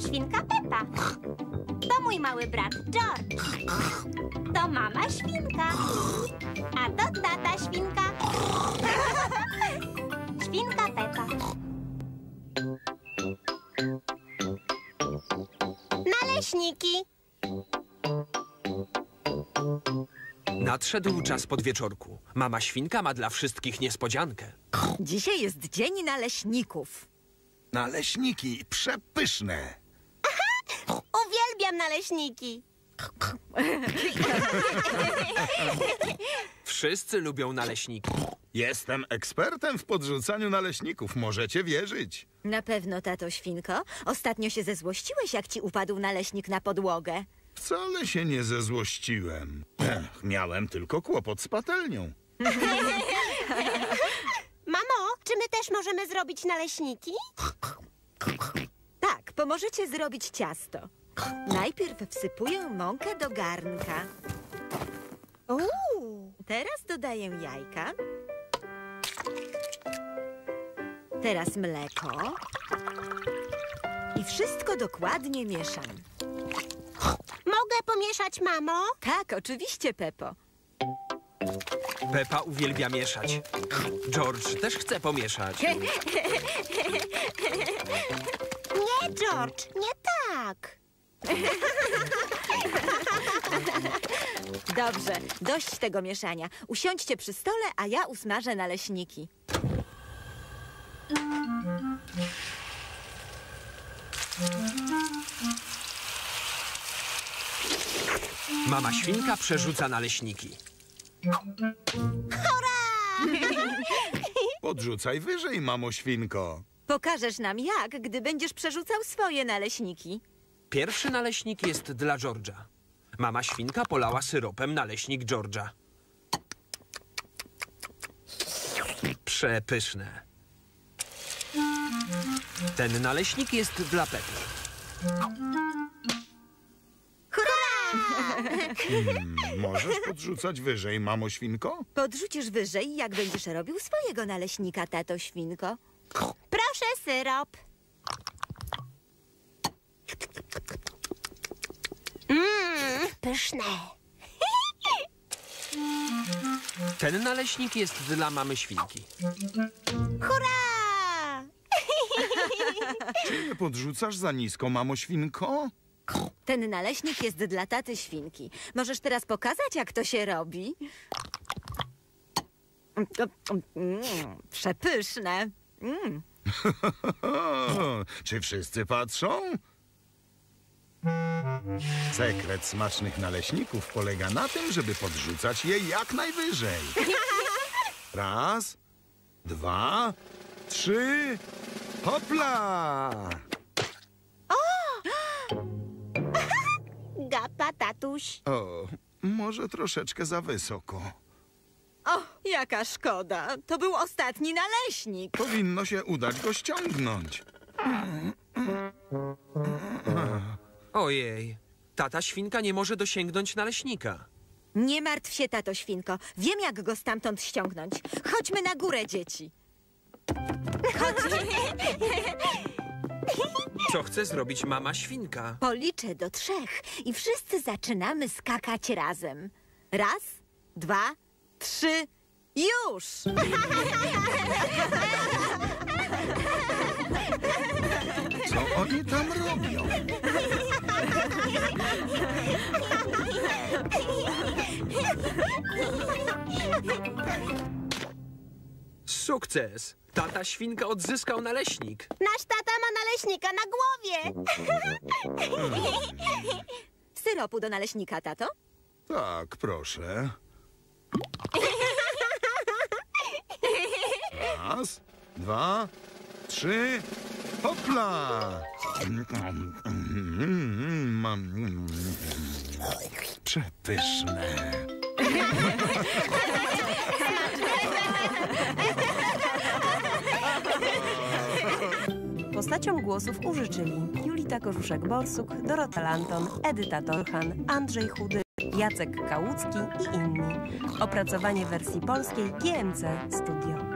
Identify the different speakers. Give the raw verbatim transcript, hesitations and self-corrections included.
Speaker 1: świnka Pepa. To mój mały brat George. To mama świnka. A to tata świnka. Świnka Pepa. Naleśniki.
Speaker 2: Nadszedł czas podwieczorku. Mama świnka ma dla wszystkich niespodziankę.
Speaker 3: Dzisiaj jest dzień naleśników.
Speaker 4: Naleśniki przepyszne.
Speaker 1: Uwielbiam naleśniki.
Speaker 2: Wszyscy lubią naleśniki.
Speaker 4: Jestem ekspertem w podrzucaniu naleśników, możecie wierzyć.
Speaker 3: Na pewno, tato świnko. Ostatnio się zezłościłeś, jak ci upadł naleśnik na podłogę.
Speaker 4: Wcale się nie zezłościłem. Ech, miałem tylko kłopot z patelnią.
Speaker 1: Mamo, czy my też możemy zrobić naleśniki?
Speaker 3: Tak, pomożecie zrobić ciasto. Najpierw wsypuję mąkę do garnka. Uuu, teraz dodaję jajka. Teraz mleko. I wszystko dokładnie mieszam.
Speaker 1: Mogę pomieszać, mamo?
Speaker 3: Tak, oczywiście, Pepo.
Speaker 2: Pepa uwielbia mieszać. George też chce pomieszać.
Speaker 1: Nie, George, nie tak.
Speaker 3: Dobrze, dość tego mieszania. Usiądźcie przy stole, a ja usmażę naleśniki.
Speaker 2: Mama świnka przerzuca naleśniki.
Speaker 4: Podrzucaj wyżej, mamo świnko.
Speaker 3: Pokażesz nam jak, gdy będziesz przerzucał swoje naleśniki.
Speaker 2: Pierwszy naleśnik jest dla George'a. Mama świnka polała syropem naleśnik George'a. Przepyszne. Ten naleśnik jest dla Pepy.
Speaker 4: Hmm, możesz podrzucać wyżej, mamo świnko?
Speaker 3: Podrzucisz wyżej, jak będziesz robił swojego naleśnika, tato świnko.
Speaker 1: Proszę syrop. Mmm, pyszne.
Speaker 2: Ten naleśnik jest dla mamy świnki.
Speaker 1: Hurra!
Speaker 4: Czy nie podrzucasz za nisko, mamo świnko?
Speaker 3: Ten naleśnik jest dla taty świnki. Możesz teraz pokazać, jak to się robi? Mm, przepyszne. Mm.
Speaker 4: Czy wszyscy patrzą? Sekret smacznych naleśników polega na tym, żeby podrzucać je jak najwyżej. Raz, dwa, trzy, hopla!
Speaker 1: Gapa, tatuś.
Speaker 4: O, może troszeczkę za wysoko.
Speaker 3: O, jaka szkoda. To był ostatni naleśnik.
Speaker 4: Powinno się udać go ściągnąć.
Speaker 2: Ojej, tata świnka nie może dosięgnąć naleśnika.
Speaker 3: Nie martw się, tato świnko. Wiem, jak go stamtąd ściągnąć. Chodźmy na górę, dzieci. Chodźcie.
Speaker 2: Co chce zrobić mama świnka?
Speaker 3: Policzę do trzech i wszyscy zaczynamy skakać razem. Raz, dwa, trzy, już!
Speaker 4: Co oni tam robią?
Speaker 2: Sukces! Tata świnka odzyskał naleśnik.
Speaker 1: Nasz tata ma naleśnika na głowie.
Speaker 3: Syropu do naleśnika, tato?
Speaker 4: Tak, proszę. Raz, dwa, trzy, hopla! Przepyszne.
Speaker 5: Postaciom głosów użyczyli Julita Korzuszek-Borsuk, Dorota Lanton, Edyta Torchan, Andrzej Chudy, Jacek Kałucki i inni. Opracowanie wersji polskiej G M C Studio.